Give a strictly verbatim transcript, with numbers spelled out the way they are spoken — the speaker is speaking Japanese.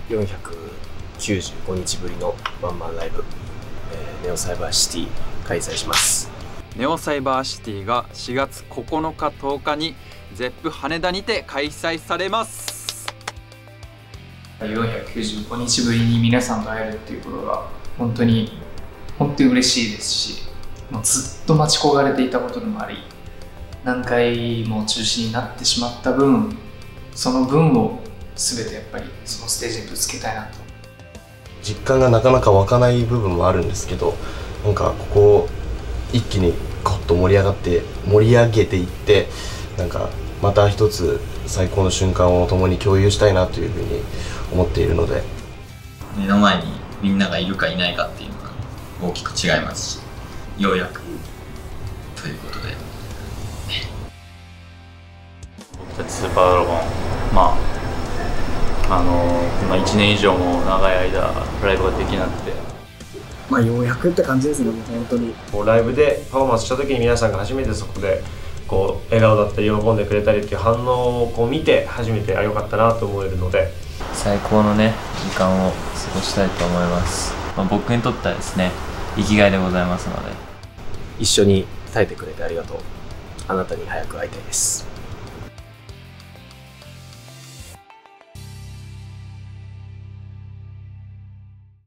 よんひゃくきゅうじゅうごにちぶりのワンマンライブ、えー、ネオサイバーシティ開催します。 ネオサイバーシティがしがつここのかとおかにゼップ羽田にて開催されます。 よんひゃくきゅうじゅうごにちぶりに皆さんと会えるっていうことが本当に本当に嬉しいですし、もうずっと待ち焦がれていたことでもあり、何回も中止になってしまった分、その分を全てやっぱりそのステージにぶつけたいなと。 実感がなかなか湧かない部分もあるんですけど、なんかここ一気にゴッと盛り上がって盛り上げていって、なんかまた一つ最高の瞬間を共に共有したいなというふうに思っているので、 目の前にみんながいるかいないかっていうのが大きく違いますし、ようやくということで、 僕たちスーパードラゴン、まああのー、まあ、いちねん以上も長い間ライブができなくて、 まあようやくって感じですね。本当にこうライブでパフォーマンスした時に皆さんが初めてそこでこう笑顔だったり喜んでくれたりっていう反応をこう見て初めてあ良かったなと思えるので、 最高のね時間を過ごしたいと思います。まあ、僕にとってはですね生きがいでございますので、 一緒に耐えてくれてありがとう。あなたに早く会いたいです。